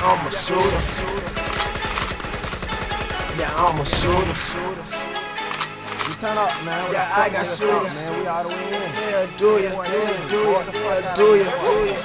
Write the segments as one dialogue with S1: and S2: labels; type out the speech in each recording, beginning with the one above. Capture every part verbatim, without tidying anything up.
S1: I'm a shooter. Yeah, I'm a shooter.
S2: We turn up, man.
S1: Yeah, I got shooters.
S2: Man, we all the way in.
S1: Yeah, do ya, yeah, do ya, yeah, do ya, do ya.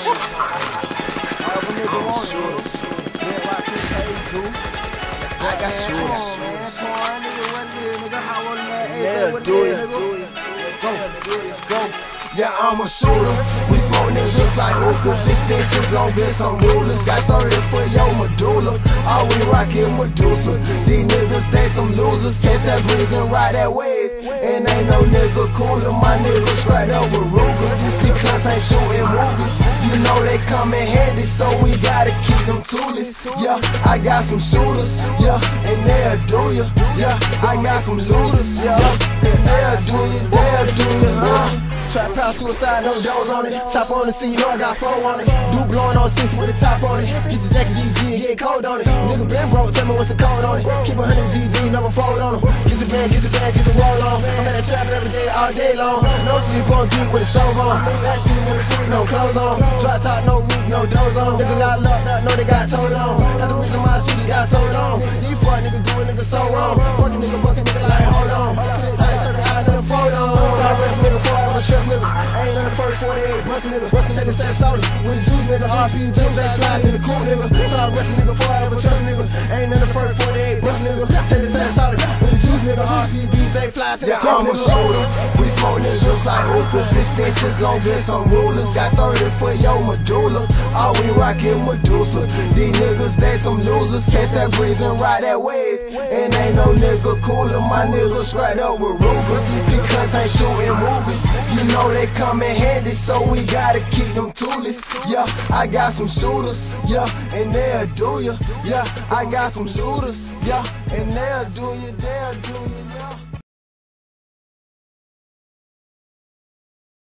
S2: However nigga
S1: I'm a
S2: want
S1: shooter.
S2: it. Yeah, Y two K two.
S1: I got
S2: Man,
S1: shooters.
S2: come on, man. Come on, nigga, what it is, nigga? How old man?
S1: Yeah,
S2: what it
S1: do
S2: is,
S1: ya,
S2: nigga?
S1: do ya.
S2: Go, go.
S1: Yeah, I'm a shooter. We smoke niggas like hookahs, extensions long as some rulers. Got thirty for your medulla. All we rockin' Medusa. These niggas, they some losers. Catch that breeze and ride that wave. And ain't no nigga cooler. My niggas straight up with Rugers. Because ain't shooting movies. You know they come in handy, so we gotta keep them toolies. Yeah, I got some shooters. Yeah, and they'll do ya. Yeah, I got some shooters. Yeah, and they'll do ya. They'll do ya. Uh. Trap house, suicide, no doors on it. Top on the scene, you know I got four on it. Do blowing on sixty with a top on it. Get your jacket G G and get cold on it. Nigga been broke, tell me what's the code on it. Keep a hundred G G, never fold on them. Get your band, get your band, get your roll on. I'm at that trap every day, all day long. No sleep on geek with a stove on. That scene with a fruit, no clothes on. Drop top, no roof, no doors on. Nigga got locked up, know they got told on. That's the reason my shooters got so long. These fuck niggas do a nigga so wrong. Fucking nigga, bucking nigga like, hold on. I ain't certain I never fold on. I rest nigga forever, trust nigga. Ain't on the first forty-eight, bust a nigga, bust a nigga, set story. With the juice nigga, R P Juice, ain't flies in the cool nigga. So I rest a nigga forever, trust nigga. Ain't in the first forty-eight, bust a nigga, take this ass solid. With the juice nigga, R P Juice, ain't flies in the cool nigga. Yeah, I'm a shooter. We smoke niggas like hookahs, extensions long as some rulers. Got thirty for your medulla. All we rockin' Medusa. These niggas, they some losers. Catch that breeze and ride that wave. And ain't no nigga cooler. My niggas straight up with Rugers. Because ain't shooting movies. You know they come in handy, so we gotta keep them toolies. Yeah, I got some shooters. Yeah, and they'll do ya. Yeah, I got some shooters. Yeah, and they'll do ya. They'll do ya. Yeah.